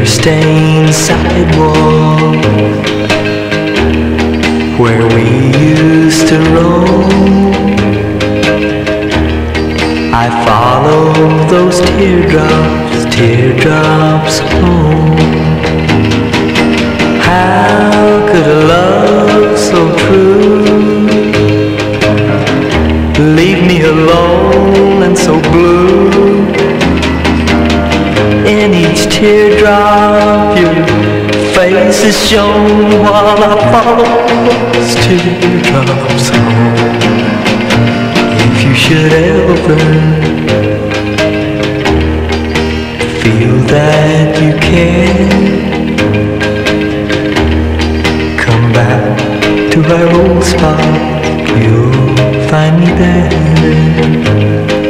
tear-stained sidewalk where we used to roam. I follow those teardrops, teardrops home. How could a love so true leave me alone and so blue? In each teardrop your face is shown while I follow those teardrops home. If you should ever feel that you can come back to our old spot, you'll find me there.